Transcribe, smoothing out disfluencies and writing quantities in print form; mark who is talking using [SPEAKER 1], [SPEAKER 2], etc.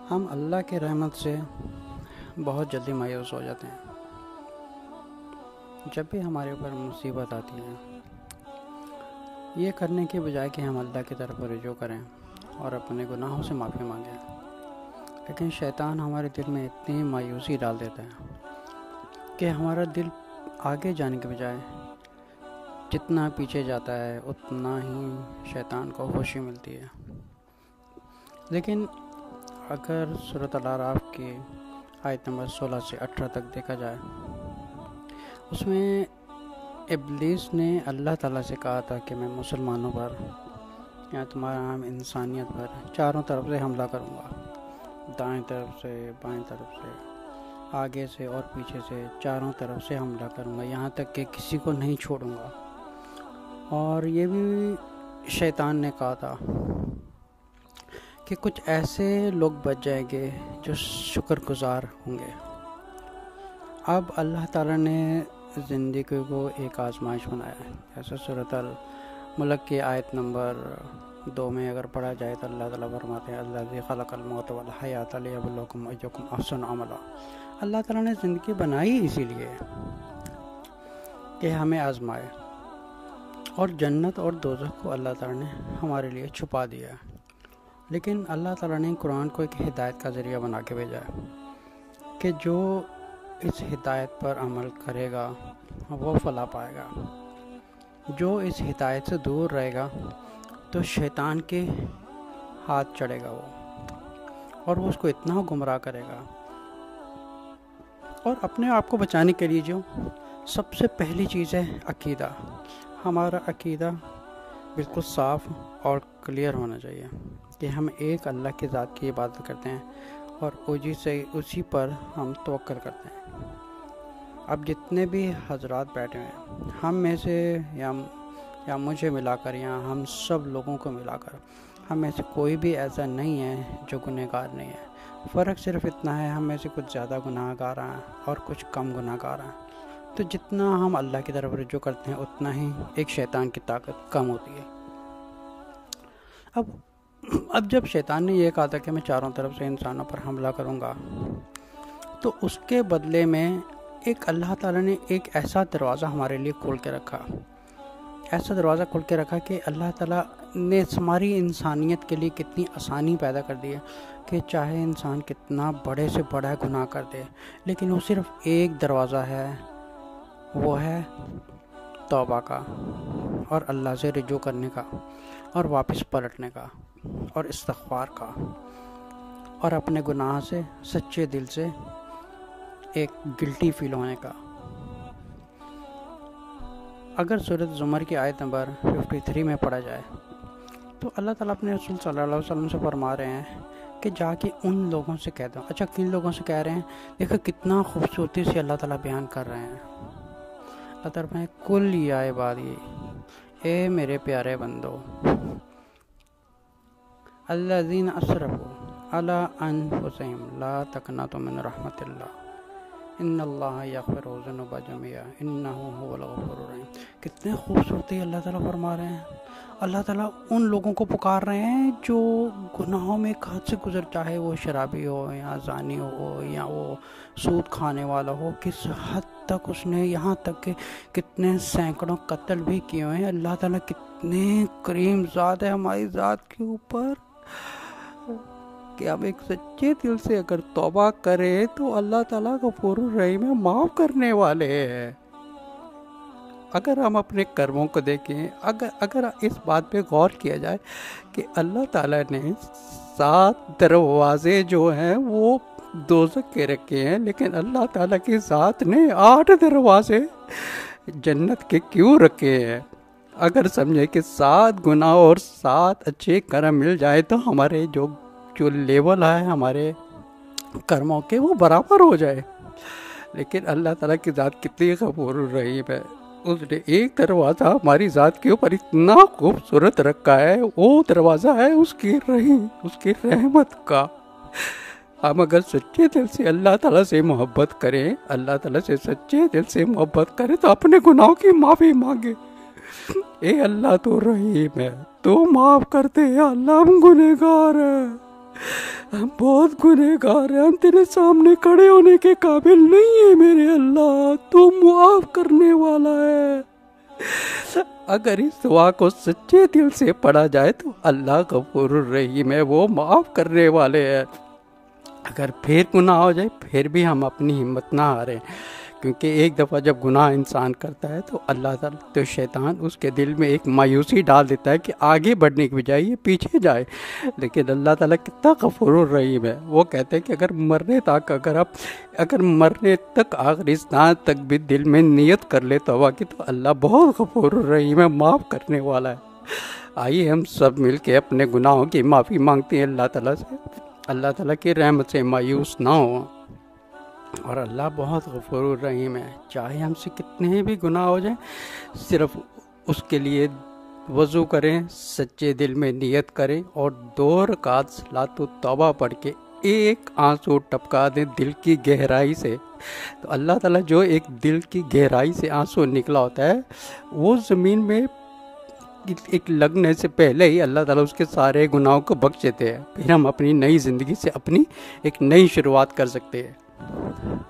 [SPEAKER 1] ہم اللہ کی رحمت سے بہت جلدی مایوس ہو جاتے ہیں۔ جب بھی ہمارے اوپر مصیبت آتی ہے، یہ کرنے کے بجائے کہ ہم اللہ کی طرف رجوع کریں اور اپنے گناہوں سے معافی مانگیں، لیکن شیطان ہمارے دل میں اتنی مایوسی ڈال دیتا ہے کہ ہمارا دل آگے جانے کے بجائے جتنا پیچھے جاتا ہے اتنا ہی شیطان کو خوشی ملتی ہے۔ لیکن اگر سورۃ الاعراف کی آیت نمبر 16 سے 18 تک دیکھا جائے، اس میں ابلیس نے اللہ تعالیٰ سے کہا تھا کہ میں مسلمانوں پر یا تمام انسانیت پر چاروں طرف سے حملہ کروں گا، دائیں طرف سے، بائیں طرف سے، آگے سے اور پیچھے سے، چاروں طرف سے حملہ کروں گا، یہاں تک کہ کسی کو نہیں چھوڑوں گا۔ اور یہ بھی شیطان نے کہا تھا کہ کچھ ایسے لوگ بچ جائیں گے جو شکر گزار ہوں گے۔ اب اللہ تعالیٰ نے زندگی کو ایک آزمائش بنایا ہے، جیسے سورۃ الملک کی آیت نمبر 2 میں اگر پڑھا جائے تو اللہ تعالیٰ فرماتے ہیں الذی خلق الموت والحیات لیبلوکم ایکم احسن عملا۔ اللہ تعالیٰ نے زندگی بنائی اسی لیے کہ ہمیں آزمائے، اور جنت اور دوزخ کو اللہ تعالیٰ نے ہمارے لیے چھپا دیا ہے، لیکن اللہ تعالیٰ نے قرآن کو ایک ہدایت کا ذریعہ بنا کے بھیجا ہے کہ جو اس ہدایت پر عمل کرے گا وہ فلاح پائے گا، جو اس ہدایت سے دور رہے گا تو شیطان کے ہاتھ چڑھے گا وہ، اور وہ اس کو اتنا گمراہ کرے گا۔ اور اپنے آپ کو بچانے کے لیے جو سب سے پہلی چیز ہے عقیدہ، ہمارا عقیدہ بالکل صاف اور کلیئر ہونا چاہیے کہ ہم ایک اللہ کی ذات کی عبادت کرتے ہیں اور اسی پر ہم توکل کرتے ہیں۔ اب جتنے بھی حضرات بیٹھے ہیں، ہم میں سے یا مجھے ملا کر یا ہم سب لوگوں کو ملا کر ہم میں سے کوئی بھی ایسا نہیں ہے جو گنہگار نہیں ہے۔ فرق صرف اتنا ہے، ہم میں سے کچھ زیادہ گناہ گار ہیں اور کچھ کم گناہ گار ہیں۔ تو جتنا ہم اللہ کی طرف رجوع کرتے ہیں اتنا ہی ایک شیطان کی طاقت کم ہوتی ہے۔ اب جب شیطان نے یہ کہا تھا کہ میں چاروں طرف سے انسانوں پر حملہ کروں گا، تو اس کے بدلے میں ایک اللہ تعالیٰ نے ایک ایسا دروازہ ہمارے لیے کھول کے رکھا کہ اللہ تعالیٰ نے ہماری انسانیت کے لیے کتنی آسانی پیدا کر دی ہے کہ چاہے انسان کتنا بڑے سے بڑا گناہ کر دے، لیکن وہ صرف ایک دروازہ ہے، وہ ہے توبہ کا اور اللہ سے رجوع کرنے کا اور واپس پلٹنے کا اور استغفار کا، اور اپنے گناہ سے سچے دل سے ایک گلٹی فیل ہونے کا۔ اگر سورۃ زمر کی آیت نمبر 53 میں پڑھا جائے تو اللہ تعالیٰ اپنے رسول صلی اللہ علیہ وسلم سے فرما رہے ہیں کہ جا کے ان لوگوں سے کہہ دو۔ اچھا، کن لوگوں سے کہہ رہے ہیں؟ دیکھو کتنا خوبصورتی سے اللہ تعالیٰ بیان کر رہے ہیں۔ اللہ تعالیٰ فرمائے کل یا عبادی، اے میرے پیارے بندو، الذین اسرفوا علی انفسہم لا تقنطوا من رحمت اللہ ان اللہ یغفر الذنوب جميعا انہ هو الغفور الرحیم۔ کتنے خوبصورتی اللہ تعالیٰ فرما رہے ہیں۔ اللہ تعالیٰ ان لوگوں کو پکار رہے ہیں جو گناہوں میں ایک حد سے گزر، چاہے وہ شرابی ہو یا زانی ہو یا وہ سود کھانے والا ہو، کس حد تک اس نے، یہاں تک کہ کتنے سینکڑوں قتل بھی کیے ہوئے ہیں۔ اللہ تعالیٰ کتنے کریم ذات ہے ہماری ذات کے اوپر کہ ہم ایک سچے دل سے اگر توبہ کرے تو اللہ تعالیٰ غفور الرحیم ہے، معاف کرنے والے ہیں۔ اگر ہم اپنے کرموں کو دیکھیں، اگر اس بات پہ غور کیا جائے کہ اللہ تعالیٰ نے 7 دروازے جو ہیں وہ دوزخ کے رکھے ہیں، لیکن اللہ تعالیٰ کی ذات نے 8 دروازے جنت کے کیوں رکھے ہیں؟ اگر سمجھے کہ 7 گناہ اور 7 اچھے کرم مل جائے تو ہمارے جو لیول ہے ہمارے کرموں کے وہ برابر ہو جائے، لیکن اللہ تعالیٰ کی ذات کتنی غفور الرحیم ہے۔ اس نے ایک دروازہ ہماری ذات کے اوپر اتنا خوبصورت رکھا ہے، وہ دروازہ ہے اس کی رحمت کا۔ ہم اگر سچے دل سے اللہ تعالیٰ سے محبت کریں، اللہ تعالیٰ سے سچے دل سے محبت کریں تو اپنے گناہوں کی معافی مانگے۔ اے اللہ تو رحیم ہے، تو معاف کرتے ہیں، اللہ ہم گنہگار ہیں۔ ہم بہت گنہگار ہیں، ہم تیرے سامنے کھڑے ہونے کے قابل نہیں ہیں میرے اللہ، تو معاف کرنے والا ہے۔ اگر اس دعا کو سچے دل سے پڑھا جائے تو اللہ غفور الرحیم ہے، وہ معاف کرنے والے ہیں۔ اگر پھر گناہ ہو جائے پھر بھی ہم اپنی ہمت نہ ہاریں، کیونکہ ایک دفعہ جب گناہ انسان کرتا ہے تو اللہ تعالیٰ تو شیطان اس کے دل میں ایک مایوسی ڈال دیتا ہے کہ آگے بڑھنے کی بجائے یہ پیچھے جائے، لیکن اللہ تعالیٰ کتنا غفور الرحیم ہے، وہ کہتے ہیں کہ اگر مرنے تک آخری سانس تک بھی دل میں نیت کر لے توبہ کی تو اللہ بہت غفور الرحیم ہے، معاف کرنے والا ہے۔ آئیے ہم سب مل کے اپنے گناہوں کی معافی مانگتے ہیں اللہ تعالیٰ سے، اللہ تعالیٰ کی رحمت سے مایوس نہ ہوں، اور اللہ بہت غفور الرحیم ہے۔ چاہے ہم سے کتنے بھی گناہ ہو جائیں، صرف اس کے لیے وضو کریں، سچے دل میں نیت کریں اور 2 رکعت صلاۃ التوبہ پڑھ کے ایک آنسو ٹپکا دیں دل کی گہرائی سے، تو اللہ تعالیٰ جو ایک دل کی گہرائی سے آنسو نکلا ہوتا ہے وہ زمین میں ایک لگنے سے پہلے ہی اللہ تعالیٰ اس کے سارے گناہوں کو بخش دیتے ہیں، پھر ہم اپنی نئی زندگی سے اپنی ایک نئی شروعات کر سکتے ہیں۔